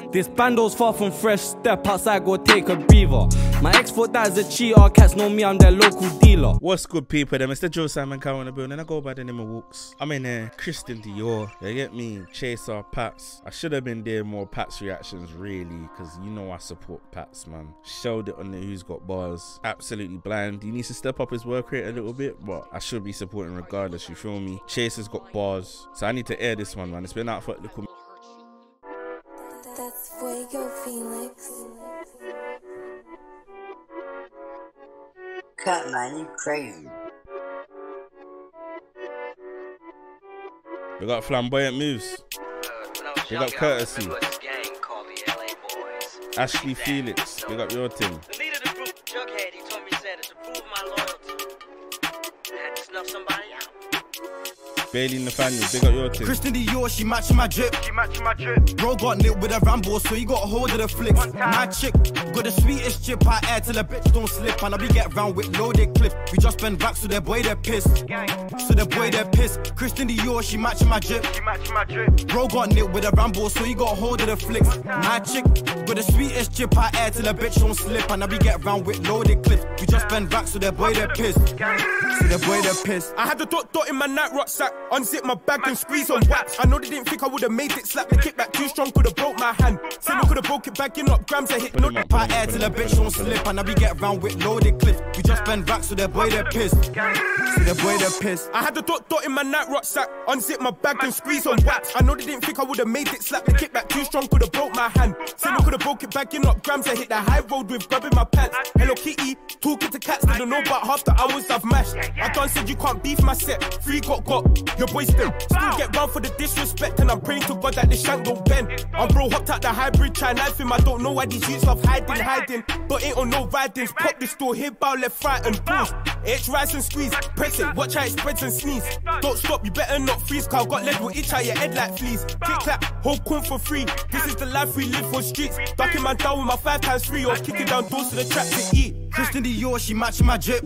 This bando's far from fresh, step outside, go take a breather. My ex thought that is a cheater, cats know me, I'm their local dealer. What's good, people? Them, it's the Joe Simon Cow in the building. I go by the name of Wooks. I'm in there, Christian Dior. You get me? Chaser, Pats. I should have been doing more Pats reactions, really, because you know I support Pats, man. Showed it on the Who's Got Bars. Absolutely blind. He needs to step up his work rate a little bit, but I should be supporting regardless, you feel me? Chaser's got bars, so I need to air this one, man. It's been out for a little. That's Fuego Felix. Cut, man, you crazy. We got flamboyant moves. We got courtesy. Ashley Felix, we got your team. The leader of the group, Jughead, he told me, said, to prove my loyalty, I had to snuff somebody out. Bailey Nathaniel, big up your team. Christian Dior, she matching my drip. Bro got lit with a Rambo, so he got hold of the flicks. My chick got the sweetest chip I air till the bitch don't slip. And I be get round with loaded clip. We just spend racks, so their boy they're pissed. So their boy they're pissed. Christian Dior, she matching my drip. Bro got lit with a Rambo, so he got hold of the flicks. My chick got the sweetest chip I air till the bitch don't slip. And I be get round with loaded clips. We just spend racks, so their boy they're pissed. So their boy they're pissed. I had the dot in my night rucksack. Unzip my bag and squeeze on wax. I know they didn't think I would've made it. Slap the kickback too strong, could've broke my hand. Say no, could've broke it back, you up grams. I hit no I air till a bitch don't slip. And I be get round with loaded clips. We just spend racks, so their boy they're pissed. So their boy they're pissed. I had the dot in my night rucksack. Unzip my bag and squeeze on wax. I know they didn't think I would've made it. Slap the kickback too strong, could've broke my hand. Say no, could've broke it back, you up grams. I hit the high road with grabbing my pants. Hello Kitty, talking to cats, didn't know about half the hours I've mashed. I done said you can't beef my set. Free got, your boy still get round for the disrespect. And I'm praying to God that the shank don't bend. I'm bro hopped out the hybrid, try knife him. I don't know why these youths love hiding. But ain't on no ridings. Pop this door, hit bow, left, right and pause. H rise and squeeze, press it, watch how it spreads and sneeze. Don't stop, you better not freeze, cause I got lead will itch out your head like fleas. Click clap, whole corn for free. This is the life we live for streets. Ducking man down with my 5x3 or kicking down doors to the trap to eat. Christian Dior, she matching my drip.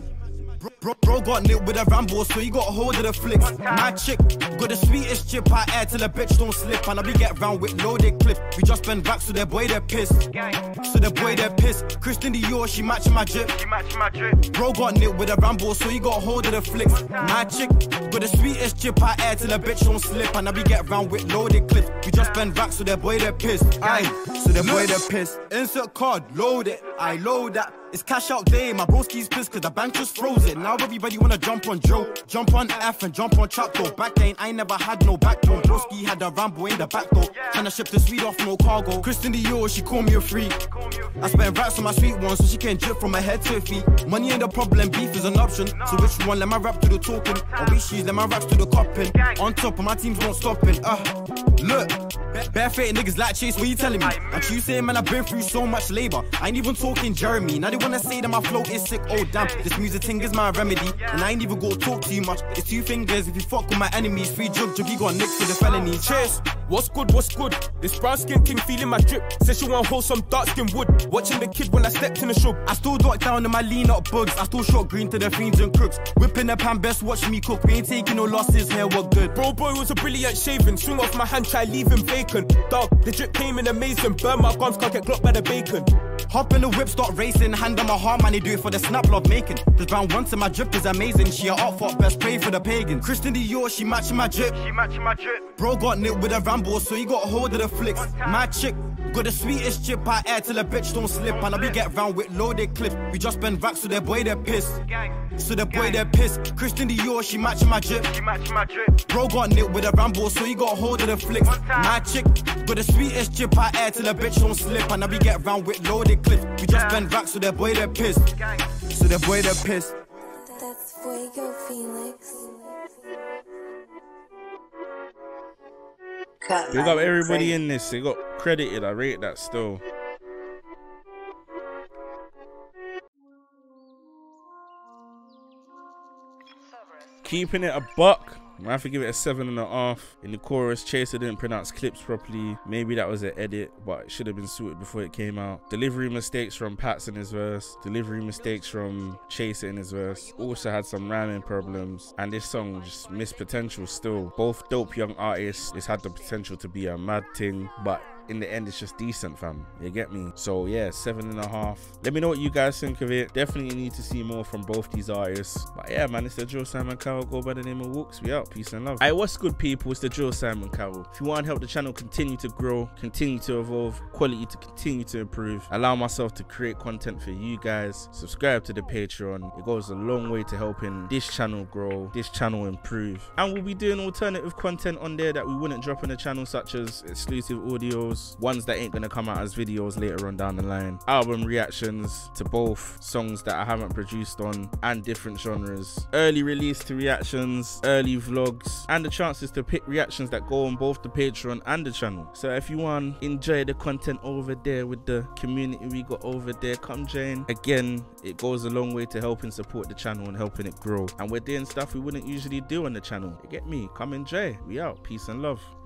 Bro got lit with a Rambo, so he got hold of the flicks. My chick got the sweetest chip I air till the bitch don't slip. And I be get round with loaded clip. We just spend racks, so their boy they're pissed. So their boy they're pissed. Christian Dior, she matching my drip. Bro got lit with a Rambo, so he got hold of the flicks. My chick got the sweetest chip I air till the bitch don't slip. And I be get round with loaded clip. We just spend racks, so their boy they're pissed. Aye, so their boy they're pissed. Insert card, load it, I load that. It's cash out day, my broski's pissed cause the bank just froze it. Now everybody wanna jump on Joe, jump on F and jump on Trapdoor. Back then I never had no backbone. Broski had a Rambo in the back door. Tryna ship the sweet off no cargo. Christian Dior, she call me a freak. I spent racks on my sweet one so she can drip from her head to her feet. Money ain't the problem, beef is an option. So which one, let my rap to the talking, or which she's let my raps to the copping. On top of my teams won't stopping. Look, barefooted niggas like Chase, what you telling me? And you saying man I've been through so much labor. I ain't even talking Jeremy. Now they wanna say that my flow is sick, oh damn. This music thing is my remedy. And I ain't even gonna talk too much. It's two fingers if you fuck with my enemies. Free juggy got nicked for the felony. Cheers, what's good, what's good? This brown skin thing feeling my drip. Says she want hold some dark skin wood. Watching the kid when I stepped in the shop. I still duck down in my lean up bugs. I still shot green to the fiends and crooks. Whipping the pan, best watch me cook. We ain't taking no losses here, what good? Bro boy was a brilliant shaving. Swing off my hand, try leaving vacant. Dog, the drip came in amazing. Burn my gums, can't get glocked by the bacon. Hop in the whip, start racing. Hand on my heart, man, they do it for the snap love making. This round one to my drip is amazing. She a up for best pray for the pagan. Christian Dior, she matching my drip. Bro got lit with a Rambo, so he got hold of the flicks. My chick got the sweetest chip I air till a bitch don't slip. And I be get round with loaded clips. We just spend racks, so their boy they're pissed. So their boy they're pissed. Christian Dior, she matching my drip. Bro got lit with a Rambo, so he got hold of the flicks. My chick got the sweetest chip I air till a bitch don't slip. And I be get round with loaded clips. We just spend racks, so their boy they're pissed. So their boy they're pissed. That's Fuego Felix. They got everybody in this. They got credited. I rate that still. Keeping it a buck. I have to give it a 7.5. In the chorus, Chaser didn't pronounce clips properly. Maybe that was an edit, but it should have been sorted before it came out. Delivery mistakes from Pats in his verse. Delivery mistakes from Chaser in his verse. Also had some rhyming problems. And this song just missed potential still. Both dope young artists. This had the potential to be a mad thing, but in the end it's just decent, fam. You get me? So yeah, 7.5. Let me know what you guys think of it. Definitely need to see more from both these artists. But yeah, man, it's the Joe Simon Cowell. Go by the name of Wooks. We out. Peace and love. Hey, what's good, people? It's the Joe Simon Cowell. If you want to help the channel continue to grow, continue to evolve, quality to continue to improve, allow myself to create content for you guys, subscribe to the Patreon. It goes a long way to helping this channel grow, this channel improve. And we'll be doing alternative content on there that we wouldn't drop on the channel, such as exclusive audios, ones that ain't gonna come out as videos later on down the line, album reactions to both songs that I haven't produced on and different genres, early release to reactions, early vlogs, and the chances to pick reactions that go on both the Patreon and the channel. So if you want to enjoy the content over there with the community we got over there, come join. Again, it goes a long way to helping support the channel and helping it grow, and we're doing stuff we wouldn't usually do on the channel. You get me? Come enjoy. We out. Peace and love.